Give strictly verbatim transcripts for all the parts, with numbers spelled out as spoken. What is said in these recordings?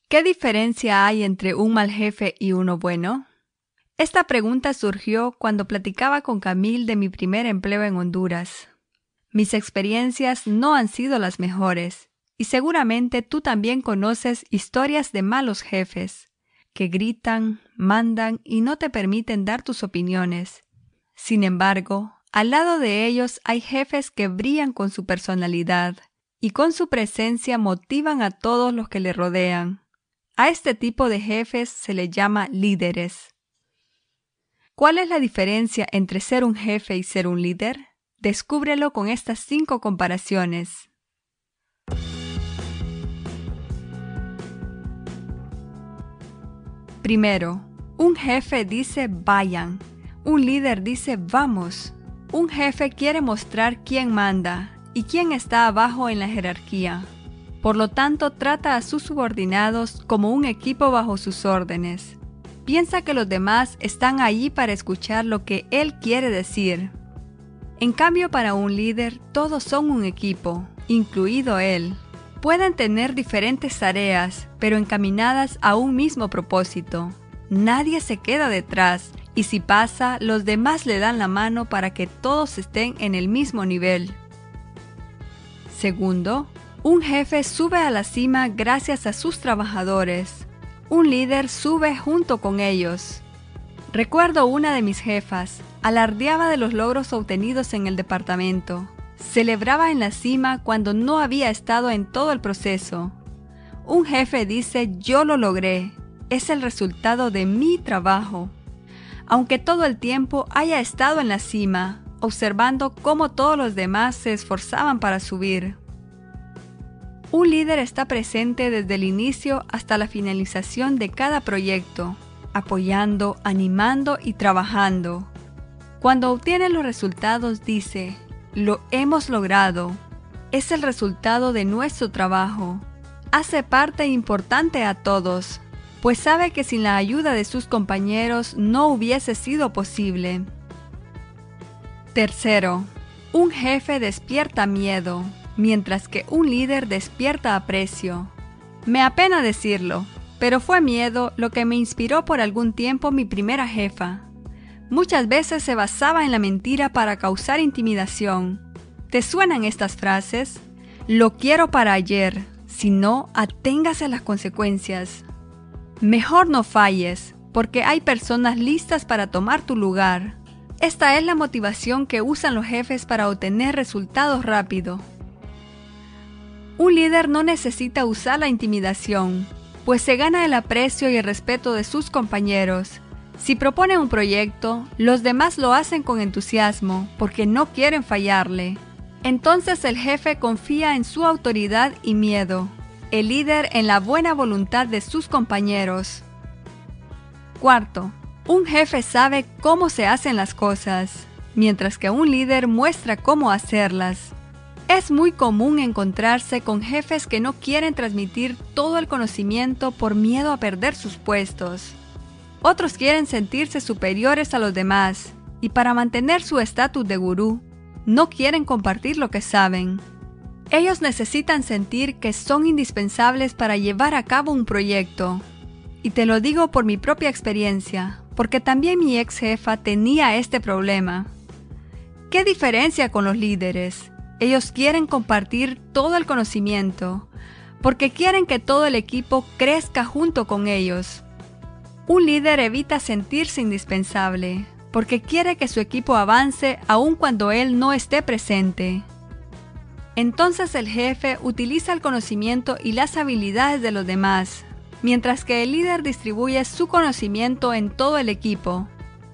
¿Qué diferencia hay entre un mal jefe y uno bueno? Esta pregunta surgió cuando platicaba con Camille de mi primer empleo en Honduras. Mis experiencias no han sido las mejores, y seguramente tú también conoces historias de malos jefes, que gritan, mandan y no te permiten dar tus opiniones. Sin embargo, al lado de ellos hay jefes que brillan con su personalidad y con su presencia motivan a todos los que le rodean. A este tipo de jefes se le llama líderes. ¿Cuál es la diferencia entre ser un jefe y ser un líder? Descúbrelo con estas cinco comparaciones. Primero, un jefe dice vayan, un líder dice vamos. Un jefe quiere mostrar quién manda y quién está abajo en la jerarquía. Por lo tanto, trata a sus subordinados como un equipo bajo sus órdenes. Piensa que los demás están allí para escuchar lo que él quiere decir. En cambio, para un líder, todos son un equipo, incluido él. Pueden tener diferentes tareas, pero encaminadas a un mismo propósito. Nadie se queda detrás, y si pasa, los demás le dan la mano para que todos estén en el mismo nivel. Segundo, un jefe sube a la cima gracias a sus trabajadores. Un líder sube junto con ellos. Recuerdo una de mis jefas, alardeaba de los logros obtenidos en el departamento. Celebraba en la cima cuando no había estado en todo el proceso. Un jefe dice, yo lo logré, es el resultado de mi trabajo. Aunque todo el tiempo haya estado en la cima, observando cómo todos los demás se esforzaban para subir. Un líder está presente desde el inicio hasta la finalización de cada proyecto, apoyando, animando y trabajando. Cuando obtiene los resultados dice, lo hemos logrado. Es el resultado de nuestro trabajo. Hace parte importante a todos, pues sabe que sin la ayuda de sus compañeros no hubiese sido posible. Tercero, un jefe despierta miedo, mientras que un líder despierta aprecio. Me apena decirlo, pero fue miedo lo que me inspiró por algún tiempo mi primera jefa. Muchas veces se basaba en la mentira para causar intimidación. ¿Te suenan estas frases? Lo quiero para ayer, si no, aténgase a las consecuencias. Mejor no falles, porque hay personas listas para tomar tu lugar. Esta es la motivación que usan los jefes para obtener resultados rápido. Un líder no necesita usar la intimidación, pues se gana el aprecio y el respeto de sus compañeros. Si propone un proyecto, los demás lo hacen con entusiasmo, porque no quieren fallarle. Entonces el jefe confía en su autoridad y miedo, el líder en la buena voluntad de sus compañeros. Cuarto, un jefe sabe cómo se hacen las cosas, mientras que un líder muestra cómo hacerlas. Es muy común encontrarse con jefes que no quieren transmitir todo el conocimiento por miedo a perder sus puestos. Otros quieren sentirse superiores a los demás y para mantener su estatus de gurú, no quieren compartir lo que saben. Ellos necesitan sentir que son indispensables para llevar a cabo un proyecto. Y te lo digo por mi propia experiencia, porque también mi ex jefa tenía este problema. ¿Qué diferencia con los líderes? Ellos quieren compartir todo el conocimiento, porque quieren que todo el equipo crezca junto con ellos. Un líder evita sentirse indispensable, porque quiere que su equipo avance aun cuando él no esté presente. Entonces el jefe utiliza el conocimiento y las habilidades de los demás, mientras que el líder distribuye su conocimiento en todo el equipo.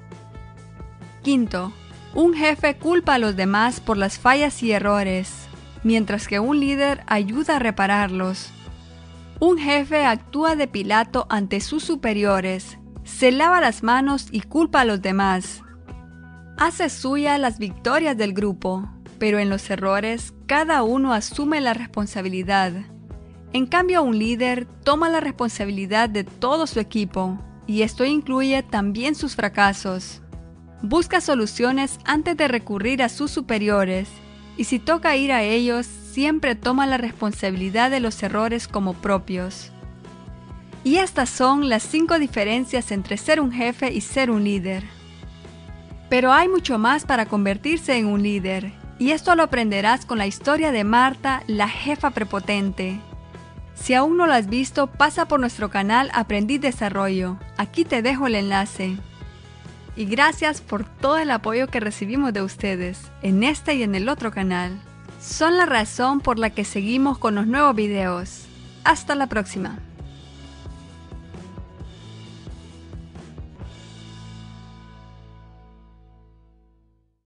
Quinto, un jefe culpa a los demás por las fallas y errores, mientras que un líder ayuda a repararlos. Un jefe actúa de Pilato ante sus superiores, se lava las manos y culpa a los demás. Hace suya las victorias del grupo, pero en los errores cada uno asume la responsabilidad. En cambio, un líder toma la responsabilidad de todo su equipo, y esto incluye también sus fracasos. Busca soluciones antes de recurrir a sus superiores, y si toca ir a ellos, siempre toma la responsabilidad de los errores como propios. Y estas son las cinco diferencias entre ser un jefe y ser un líder. Pero hay mucho más para convertirse en un líder, y esto lo aprenderás con la historia de Marta, la jefa prepotente. Si aún no lo has visto, pasa por nuestro canal Aprendiz Desarrollo. Aquí te dejo el enlace. Y gracias por todo el apoyo que recibimos de ustedes, en este y en el otro canal. Son la razón por la que seguimos con los nuevos videos. Hasta la próxima.